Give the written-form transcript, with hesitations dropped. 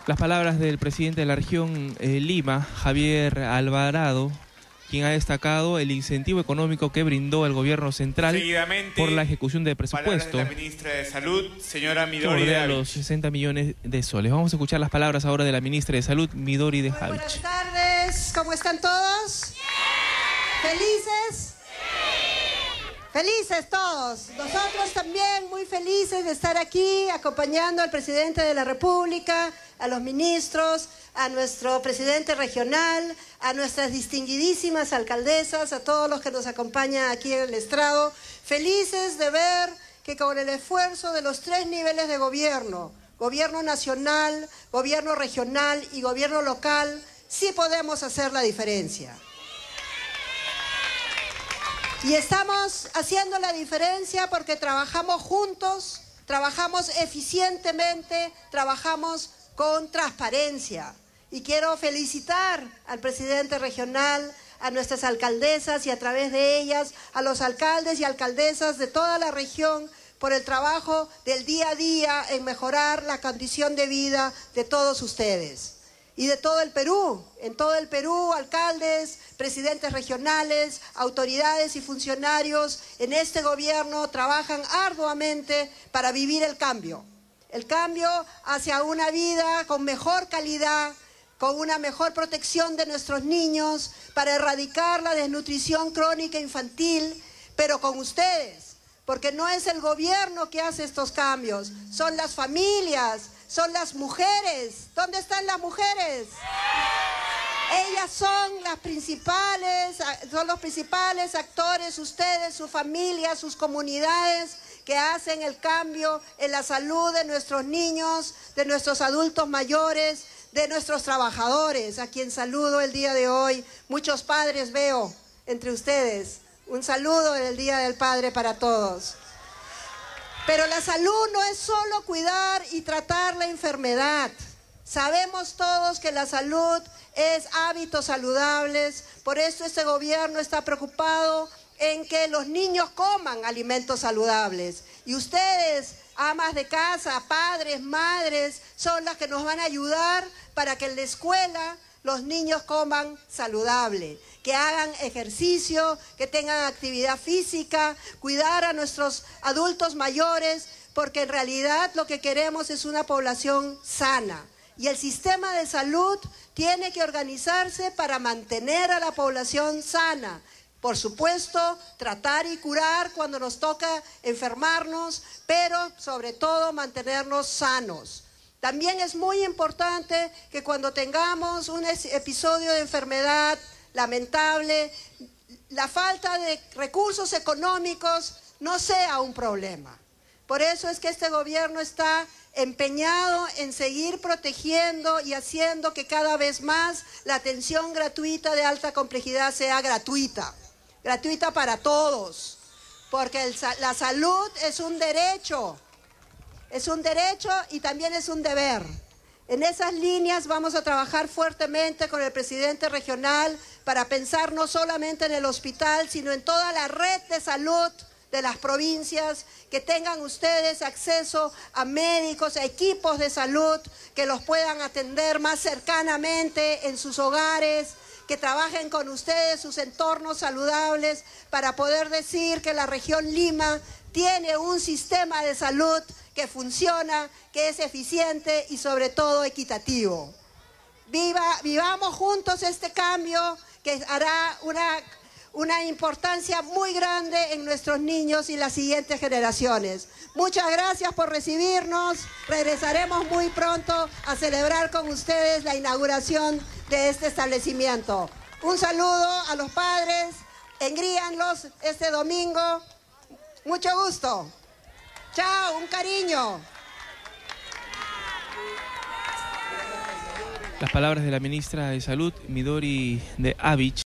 Las palabras del presidente de la región Lima, Javier Alvarado, quien ha destacado el incentivo económico que brindó el gobierno central por la ejecución de presupuesto. De la ministra de Salud, señora Midori que bordea de los 60 millones de soles. Vamos a escuchar las palabras ahora de la ministra de Salud, Midori de Javich. Buenas tardes, ¿cómo están todos? ¿Felices? Felices todos. Nosotros también muy felices de estar aquí acompañando al presidente de la República, a los ministros, a nuestro presidente regional, a nuestras distinguidísimas alcaldesas, a todos los que nos acompañan aquí en el estrado. Felices de ver que con el esfuerzo de los 3 niveles de gobierno, gobierno nacional, gobierno regional y gobierno local, sí podemos hacer la diferencia. Y estamos haciendo la diferencia porque trabajamos juntos, trabajamos eficientemente, trabajamos con transparencia. Y quiero felicitar al presidente regional, a nuestras alcaldesas y a través de ellas, a los alcaldes y alcaldesas de toda la región por el trabajo del día a día en mejorar la condición de vida de todos ustedes. Y de todo el Perú, en todo el Perú, alcaldes, presidentes regionales, autoridades y funcionarios en este gobierno trabajan arduamente para vivir el cambio hacia una vida con mejor calidad, con una mejor protección de nuestros niños, para erradicar la desnutrición crónica infantil, pero con ustedes, porque no es el gobierno que hace estos cambios, son las familias, son las mujeres. ¿Dónde están las mujeres? Ellas son las principales, son los principales actores, ustedes, su familia, sus comunidades, que hacen el cambio en la salud de nuestros niños, de nuestros adultos mayores, de nuestros trabajadores, a quien saludo el día de hoy. Muchos padres veo entre ustedes. Un saludo en el Día del Padre para todos. Pero la salud no es solo cuidar y tratar la enfermedad. Sabemos todos que la salud es hábitos saludables, por eso este gobierno está preocupado en que los niños coman alimentos saludables. Y ustedes, amas de casa, padres, madres, son las que nos van a ayudar para que en la escuela los niños coman saludable, que hagan ejercicio, que tengan actividad física, cuidar a nuestros adultos mayores, porque en realidad lo que queremos es una población sana. Y el sistema de salud tiene que organizarse para mantener a la población sana. Por supuesto, tratar y curar cuando nos toca enfermarnos, pero sobre todo mantenernos sanos. También es muy importante que cuando tengamos un episodio de enfermedad lamentable, la falta de recursos económicos no sea un problema. Por eso es que este gobierno está empeñado en seguir protegiendo y haciendo que cada vez más la atención gratuita de alta complejidad sea gratuita para todos, porque la salud es un derecho y también es un deber. En esas líneas vamos a trabajar fuertemente con el presidente regional para pensar no solamente en el hospital, sino en toda la red de salud de las provincias, que tengan ustedes acceso a médicos, a equipos de salud que los puedan atender más cercanamente en sus hogares, que trabajen con ustedes sus entornos saludables para poder decir que la región Lima tiene un sistema de salud que funciona, que es eficiente y sobre todo equitativo. Vivamos juntos este cambio que hará una importancia muy grande en nuestros niños y las siguientes generaciones. Muchas gracias por recibirnos. Regresaremos muy pronto a celebrar con ustedes la inauguración de este establecimiento. Un saludo a los padres, engríanlos este domingo. Mucho gusto. Chao, un cariño. Las palabras de la ministra de Salud, Midori de Javich.